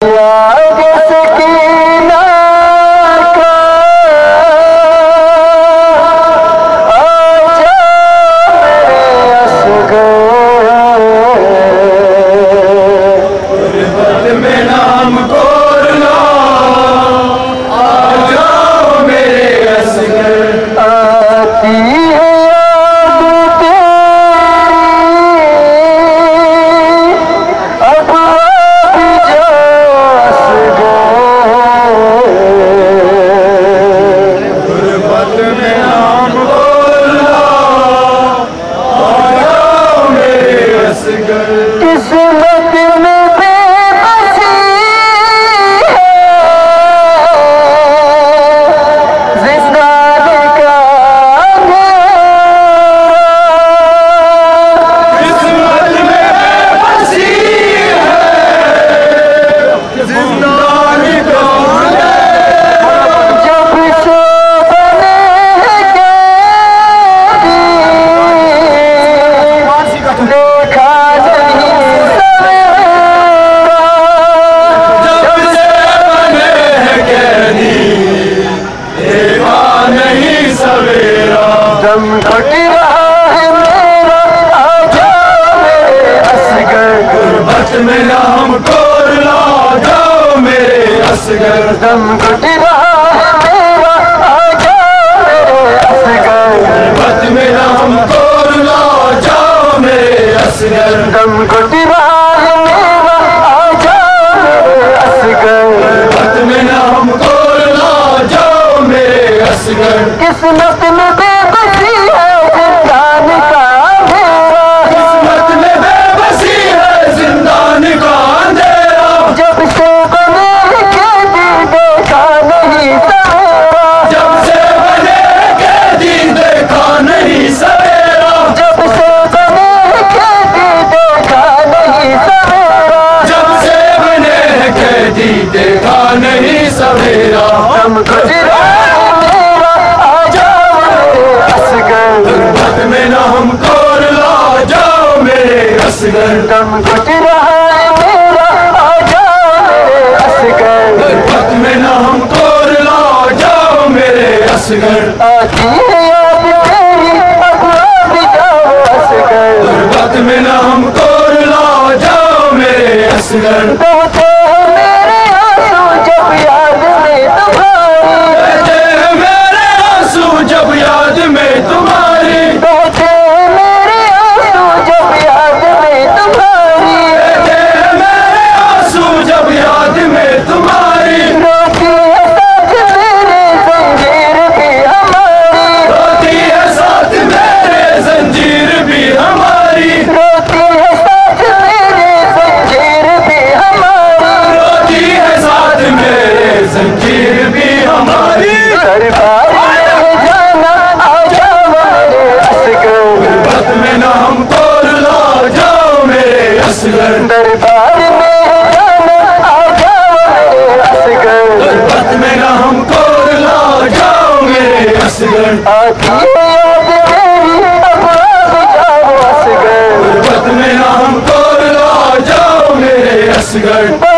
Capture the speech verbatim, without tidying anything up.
दम घट रहा है मेरा, आजा मेरे असगर। गुर्बत में नाम कोर ला जाओ मेरे असगर। दम घट रहा है मेरा, आजा मेरे असगर। गुर्बत में नाम कोर ला जाओ मेरे असगर। दम घट रहा है मेरा, आजा मेरे असगर। गुर्बत में नाम कोर ला जाओ मेरे असगर। किस्मत में बेबसी है जिंदान का अंधेरा, किस्मत में बेबसी है जिंदान का अंधेरा। जब से बने कैदी देखा नहीं सवेरा, जब से बने कैदी देखा नहीं सवेरा। जब से बने कैदी देखा नहीं सवेरा, जब से बने कैदी देखा नहीं सवेरा। दम घट रहा है मेरा, आजा मेरे असगर। गुर्बत में नाम कोर ला जाओ मेरे असगर। दम घट रहा है मेरा, आजा मेरे असगर। गुर्बत में नाम कोर ला जाओ मेरे असगर। आती है याद तेरी अब आ भी जाओ असगर। गुर्बत में नाम कोर ला जाओ मेरे असगर। बहते हैं मेरे आंसू जब याद में तुम्हारी, बहते हैं मेरे आंसू जब याद में तुम्हारी। बहते हैं मेरे आंसू जब याद में तुम्हारी, बहते हैं मेरे आंसू जब याद में तुम्हारी। रोती है साथ मेरे जंजीर भी हमारी, रोती है साथ मेरे जंजीर भी हमारी। रोती है साथ मेरे जंजीर भी हमारी, रोती है साथ मेरे जंजीर भी हमारी। दरबार में जाना आजा मेरे असगर। गुर्बत में नाम कोर ला जाओ मेरे असगर। दरबार में जाना आजा मेरे असगर। गुर्बत में नाम कोर ला जाओ मेरे असगर। आती है याद मेरी अब आ भी जाओ असगर। गुर्बत में नाम कोर ला जाओ मेरे असगर।